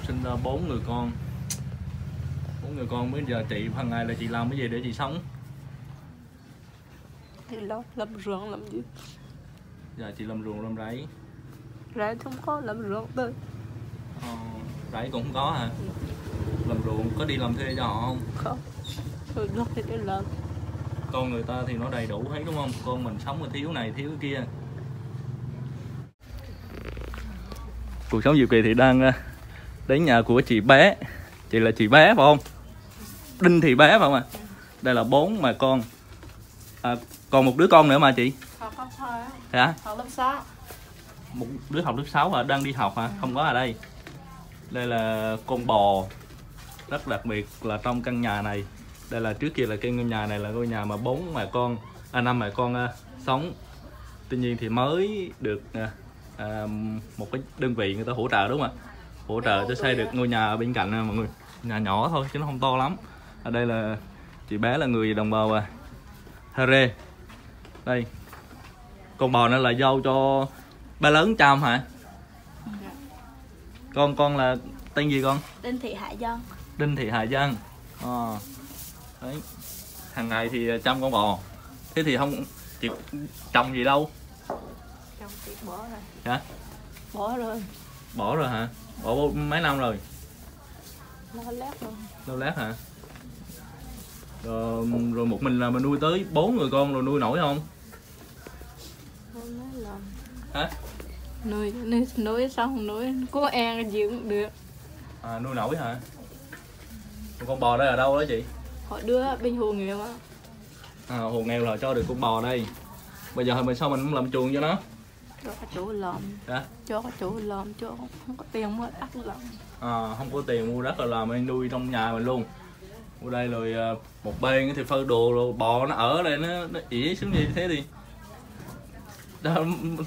sinh ra 4 người con. 4 người con, bây giờ chị hàng ngày là chị làm cái gì để chị sống? Thì làm ruộng làm gì? Giờ chị làm ruộng làm rẫy. Rẫy không có, làm ruộng thôi. Rẫy cũng không có hả? Làm ruộng có đi làm thuê cho họ không? Không. Rồi nó thì đi làm. Con người ta thì nó đầy đủ hết đúng không? Con mình sống mà thiếu này thiếu cái kia. Cuộc sống Diệu Kỳ thì đang đến nhà của chị bé. Chị là chị bé phải không? Đinh Thị bé phải không ạ? Đây là 4 mà con. Còn một đứa con nữa mà chị. Học không thôi á. Hả? Học lớp 6. Một đứa học lớp 6 hả? Đang đi học hả? Không có ở đây. Đây là con bò. Rất đặc biệt là trong căn nhà này. Đây là trước kia là cái ngôi nhà này là ngôi nhà mà 4 mẹ con, 5 mẹ con sống. Tuy nhiên thì mới được một cái đơn vị người ta hỗ trợ đúng không ạ? Hỗ trợ cho xây được ngôi nhà ở bên cạnh mọi người. Nhà nhỏ thôi chứ nó không to lắm. Ở đây là chị bé là người đồng bào Hare. Đây. Con bò này là dâu cho ba lớn chăm hả? Con là tên gì con? Đinh Thị Hải Dân. Đinh Thị Hải Dân. Đấy. Hàng ngày thì chăm con bò. Thế thì không chị trồng gì đâu? Trồng thì bỏ rồi. Hả? Bỏ rồi. Bỏ rồi hả? Bỏ mấy năm rồi? Lâu lát rồi. Lâu lát hả? Rồi một mình là mình nuôi tới 4 người con rồi nuôi nổi không? Không nói lòng. Hả? Nuôi xong nuôi có ăn gì cũng được. Nuôi nổi hả? Con bò đây ở đâu đó chị? Họ đưa bên hồ nghèo á. Hồ nghèo là cho được con bò đây. Bây giờ mình sao mình không làm chuồng cho nó? Cho có chỗ làm. Hả? Cho có chỗ làm, cho không có tiền mua đất làm. Không có tiền mua đất là làm anh nuôi trong nhà mình luôn. Ở đây rồi một bên thì phơi đồ rồi bò nó ở đây nó ỉ xuống như thế thì nó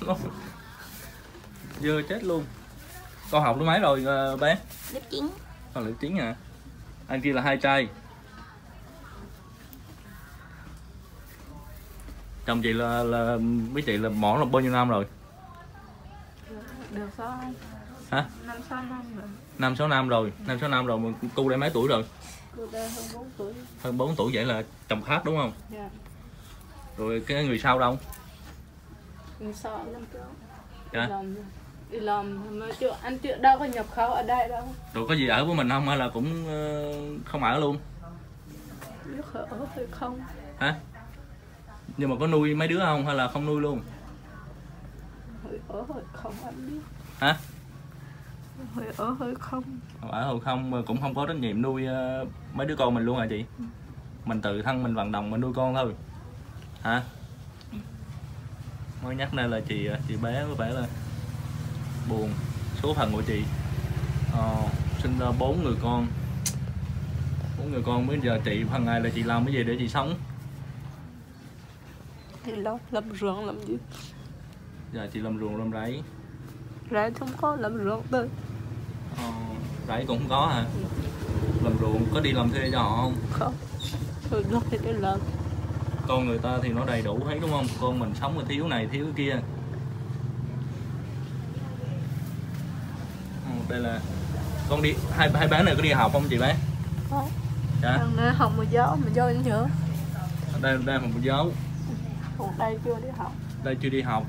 dơ chết luôn. Con học lớp mấy rồi bé? Lớp 9. Con lớp 9 hả? Anh kia là 2 trai. Chồng chị là với chị là mỏ là bao nhiêu năm rồi? Được sao? Hả? 5-6 năm rồi. 5-6 năm rồi. 5-6 năm rồi mà cu đây mấy tuổi rồi? Cô đây hơn 4 tuổi. Hơn 4 tuổi vậy là chồng khác đúng không? Dạ. Rồi cái người sau đâu? Người sau năm trước. Dạ. Đi làm mà anh chưa đâu có nhập khẩu ở đây đâu. Rồi có gì ở với mình không hay là cũng không ở luôn? Biết ở hay không? Hả? Nhưng mà có nuôi mấy đứa không hay là không nuôi luôn? Hơi ở hơi không anh biết. Hả? Hơi ở hơi không. Ở hồi không mà cũng không có trách nhiệm nuôi mấy đứa con mình luôn hả chị? Mình tự thân mình vận động mình nuôi con thôi. Hả? Mới nhắc đây là chị bé có vẻ là buồn. Số phận của chị sinh ra 4 người con. 4 người con, bây giờ chị hàng ngày là chị làm cái gì để chị sống? Thì làm ruộng làm gì? Giờ chị làm ruộng làm rẫy. Rẫy không có, làm ruộng thôi. Rẫy cũng không có hả? Làm ruộng có đi làm thuê cho họ không? Không. Rồi nó thì đi làm. Con người ta thì nó đầy đủ hết đúng không? Con mình sống mà thiếu này thiếu cái kia. Đây là con đi hai bé này có đi học không chị bé? Không. Dạ. Đang học mà giáo đến giờ. Đây học một giáo. Còn đây chưa đi học. Đây chưa đi học.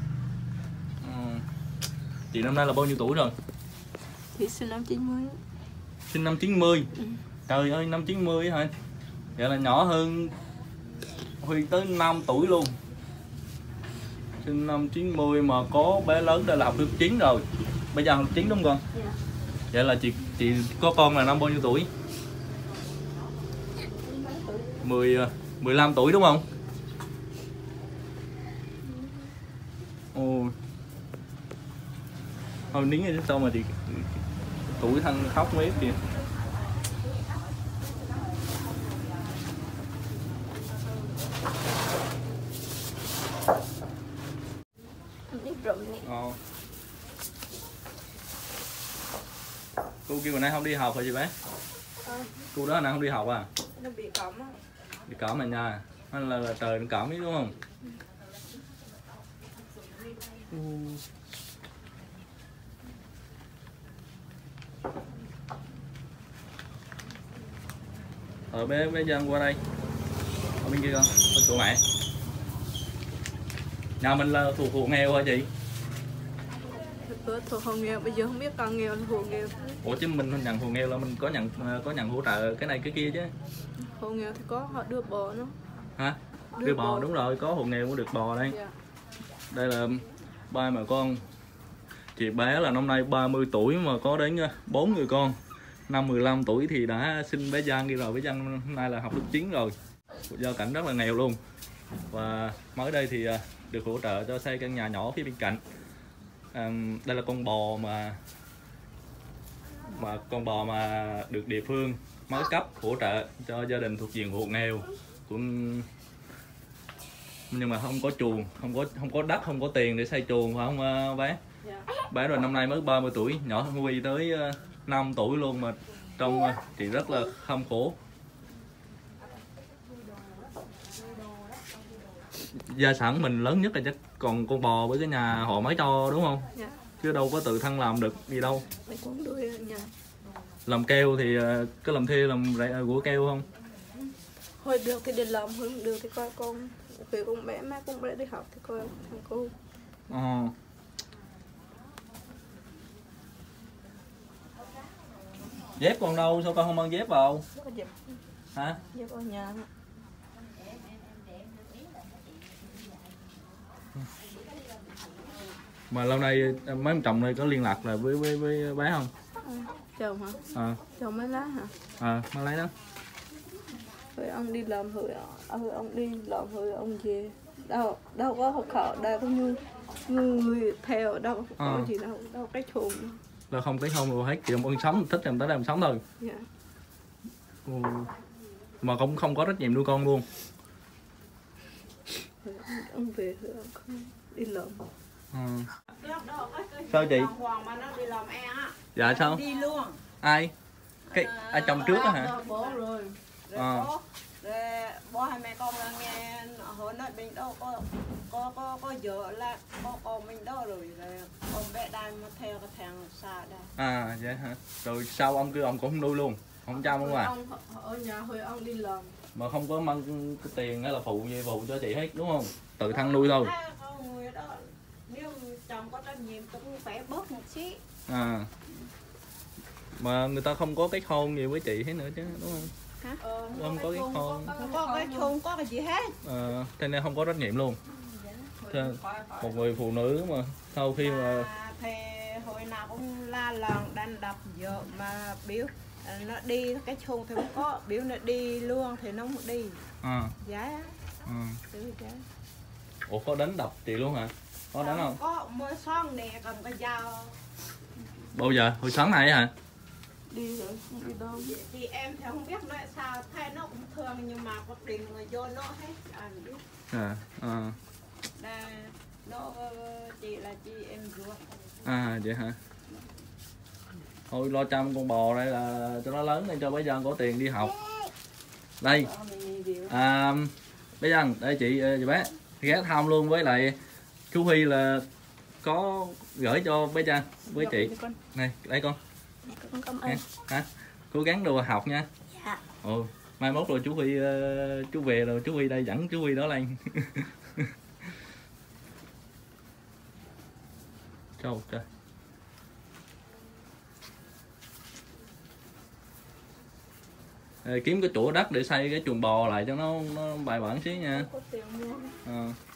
Chị năm nay là bao nhiêu tuổi rồi? Chị sinh năm 90. Sinh năm 90. Trời ơi, năm 90 hả? Vậy là nhỏ hơn Huy tới 5 tuổi luôn. Sinh năm 90 mà có bé lớn đây là học lớp 9 rồi. Bây giờ học lớp 9 đúng không con? Dạ. Vậy là chị có con là năm bao nhiêu tuổi? 15 tuổi đúng không? Ồ. Thôi nín rồi sao mà chị tuổi thân khóc mấy kìa. Cô kêu hồi nay không đi học hả chị bé? Cô đó hồi nay không đi học à? Nó bị cỏng á. Bị cỏng mà nha. Hay là trời nó cỏng ấy đúng không? bé Dân qua đây, ở bên kia con, bên chỗ mẹ. Nhà mình là thuộc hộ nghèo hả chị? Thuộc hộ nghèo, bây giờ không biết con nghèo là hộ nghèo. Ủa chứ mình nhận hộ nghèo là mình có nhận hỗ trợ cái này cái kia chứ. Hộ nghèo thì có họ đưa bò nó. Hả? Đưa bò, đúng rồi, có hộ nghèo cũng được bò đây. Dạ. Đây là ba mẹ con. Chị bé là năm nay 30 tuổi mà có đến 4 người con. Năm 15 tuổi thì đã sinh bé Giang đi rồi, bé Giang hôm nay là học lớp 9 rồi. Do cảnh rất là nghèo luôn. Và mới đây thì được hỗ trợ cho xây căn nhà nhỏ phía bên cạnh. Đây là con bò mà được địa phương mới cấp hỗ trợ cho gia đình thuộc diện hộ nghèo cũng, nhưng mà không có chuồng, không có đất, không có tiền để xây chuồng, phải không bé? Dạ. Bé rồi năm nay mới 30 tuổi, nhỏ hơn Huy tới 5 tuổi luôn mà trông chị rất là kham khổ. Gia sản mình lớn nhất là chắc còn con bò với cái nhà họ mới cho, đúng không? Dạ. Chứ đâu có tự thân làm được gì đâu. Mình cũng đuôi ở nhà. Làm keo thì có làm thuê làm của keo không? Hồi được thì đi làm, hồi không được thì coi con. Vì con bé má cũng bé đi học thì coi thằng cô. Dép còn đâu, sao con không mang dép vào? Dẹp. Hả? Dẹp ở nhà. Mà lâu nay mấy ông chồng này có liên lạc là với bé không? Chồng hả? Chồng mới lá hả? Mới lấy đó. Rồi ông đi làm rồi ông đi làm rồi ông về. Đâu có hộ khẩu, đâu có như người theo, đâu có gì đâu cái chuồng đâu. Là không cái không rồi hết, chị ông sống thích làm tới đây sống thôi. Dạ. Mà cũng không có trách nhiệm nuôi con luôn. Rồi ông về rồi ông không đi làm. Sao chị? Dạ sao? Đi luôn. Ai? Cái chồng trước á hả? Bố rồi. Rồi bố hai mẹ con là nghe hồi nói mình đâu có vợ là có con mình đâu rồi con bé đang mà theo cái thằng xa đây. Vậy hả? Rồi sau ông kêu ông cũng không nuôi luôn, không chăm ông à? Ông ở nhà hồi ông đi làm. Mà không có mang cái tiền hay là phụ cho chị hết, đúng không? Tự thân nuôi thôi. Người đó, nếu chồng có trách nhiệm cũng phải bớt một xí. Mà người ta không có kết hôn gì với chị hết nữa chứ, đúng không? Hả? Không có kết hôn. Không có cái chung có cái gì hết. Thế nên không có trách nhiệm luôn. Một người phụ nữ mà sau khi mà thì hồi nào cũng la làng đánh đập vợ mà biểu nó đi cái chung thì không có, biểu nó đi luôn thì nó không đi. Giá Ủa có đánh đập chị luôn hả? Có đánh không? Có mới sáng nè cầm cái dao. Bao giờ? Hồi sáng này hả? Đi rồi, không đi đâu. Thì em thì không biết nói sao, thay nó cũng thương nhưng mà có tiền người vô nó hết, anh biết. Nó chị là chị em ruột. Vậy hả? Thôi lo chăm con bò đây là cho nó lớn để cho bé Dân có tiền đi học. Đây. Bé Dân, đây chị bé ghé thăm luôn, với lại chú Huy là có gửi cho bé Dân với chị. Này, đây con. Con cảm ơn. Hả? Cố gắng đồ học nha. Dạ. Mai mốt rồi chú Huy chú về rồi chú Huy đây dẫn chú Huy đó lên. Trời. Kiếm cái chỗ đất để xây cái chuồng bò lại cho nó bài bản xí nha. Có tiền mua.